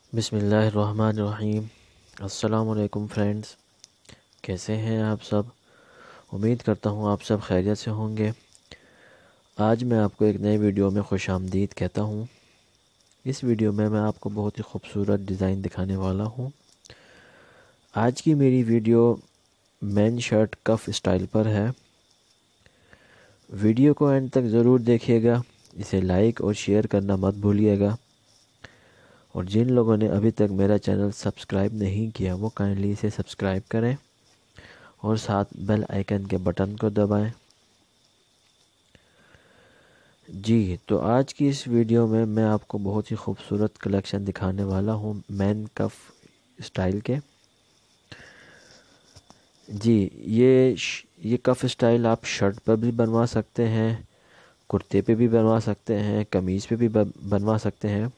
بسم اللہ الرحمن الرحیم۔ السلام علیکم فرینڈز، کیسے ہیں آپ سب؟ امید کرتا ہوں آپ سب خیریت سے ہوں گے۔ آج میں آپ کو ایک نئے ویڈیو میں خوش آمدید کہتا ہوں۔ اس ویڈیو میں آپ کو بہت ہی خوبصورت ڈیزائن دکھانے والا ہوں۔ آج کی میری ویڈیو مین شرٹ کف اسٹائل پر ہے۔ ویڈیو کو اینڈ تک ضرور دیکھیے گا، اسے لائک اور شیئر کرنا مت بھولیے گا، اور جن لوگوں نے ابھی تک میرا چینل سبسکرائب نہیں کیا وہ کائنڈلی اسے سبسکرائب کریں اور ساتھ بیل آئیکن کے بٹن کو دبائیں۔ جی تو آج کی اس ویڈیو میں آپ کو بہت ہی خوبصورت کلیکشن دکھانے والا ہوں مین کف اسٹائل کے۔ جی یہ کف اسٹائل آپ شرٹ پر بھی بنوا سکتے ہیں، کرتے پہ بھی بنوا سکتے ہیں، قمیض پہ بھی بنوا سکتے ہیں۔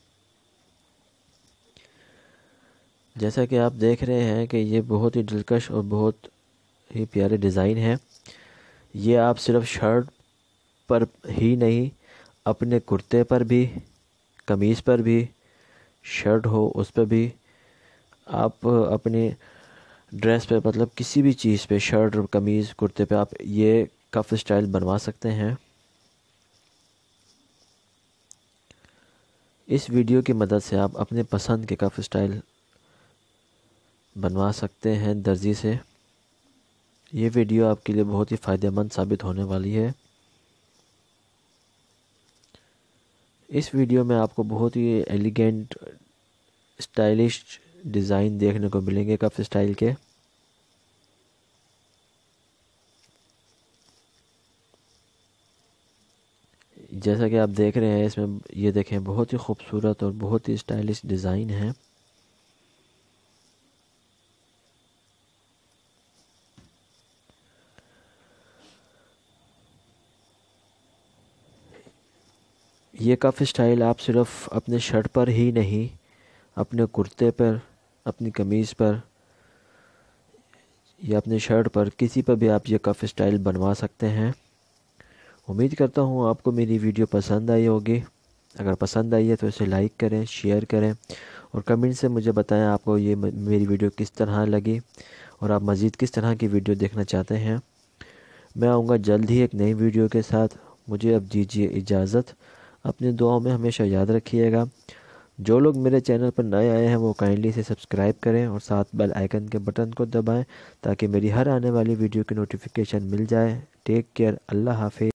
جیسا کہ آپ دیکھ رہے ہیں کہ یہ بہت ہی دلکش اور بہت ہی پیارے ڈیزائن ہے۔ یہ آپ صرف شرٹ پر ہی نہیں، اپنے کرتے پر بھی، قمیض پر بھی، شرٹ ہو اس پہ بھی، آپ اپنی ڈریس پہ مطلب کسی بھی چیز پہ، شرٹ اور قمیض کرتے پہ آپ یہ کف اسٹائل بنوا سکتے ہیں۔ اس ویڈیو کی مدد سے آپ اپنے پسند کے کف اسٹائل بنوا سکتے ہیں درزی سے۔ یہ ویڈیو آپ کے لیے بہت ہی فائدہ مند ثابت ہونے والی ہے۔ اس ویڈیو میں آپ کو بہت ہی ایلیگنٹ اسٹائلش ڈیزائن دیکھنے کو ملیں گے کف اسٹائل کے۔ جیسا کہ آپ دیکھ رہے ہیں اس میں یہ دیکھیں بہت ہی خوبصورت اور بہت ہی اسٹائلش ڈیزائن ہے۔ یہ کف اسٹائل آپ صرف اپنے شرٹ پر ہی نہیں، اپنے کرتے پر، اپنی قمیض پر یا اپنے شرٹ پر، کسی پر بھی آپ یہ کف اسٹائل بنوا سکتے ہیں۔ امید کرتا ہوں آپ کو میری ویڈیو پسند آئی ہوگی۔ اگر پسند آئی ہے تو اسے لائک کریں، شیئر کریں، اور کمنٹ سے مجھے بتائیں آپ کو یہ میری ویڈیو کس طرح لگی اور آپ مزید کس طرح کی ویڈیو دیکھنا چاہتے ہیں۔ میں آؤں گا جلد ہی ایک نئی ویڈیو کے ساتھ۔ مجھے اب دیجیے اجازت۔ اپنی دعاؤں میں ہمیشہ یاد رکھیے گا۔ جو لوگ میرے چینل پر نئے آئے ہیں وہ کائنڈلی سے سبسکرائب کریں اور ساتھ بیل آئیکن کے بٹن کو دبائیں تاکہ میری ہر آنے والی ویڈیو کی نوٹیفیکیشن مل جائے۔ ٹیک کیئر، اللہ حافظ۔